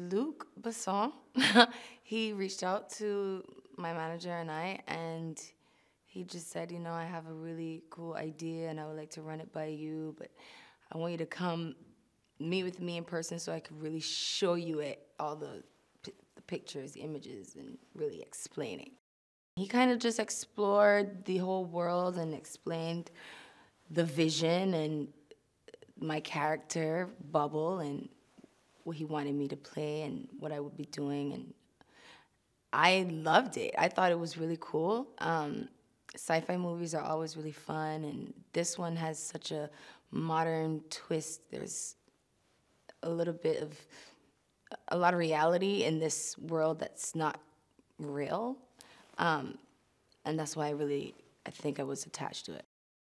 Luc Besson, he reached out to my manager and I, and he just said, you know, I have a really cool idea and I would like to run it by you, but I want you to come meet with me in person so I could really show you it, all the pictures, the images, and really explain it. He kind of just explored the whole world and explained the vision and my character, Bubble, and what he wanted me to play and what I would be doing. And I loved it. I thought it was really cool. Sci-fi movies are always really fun, and this one has such a modern twist. There's a little bit of a lot of reality in this world that's not real, and that's why I think I was attached to it.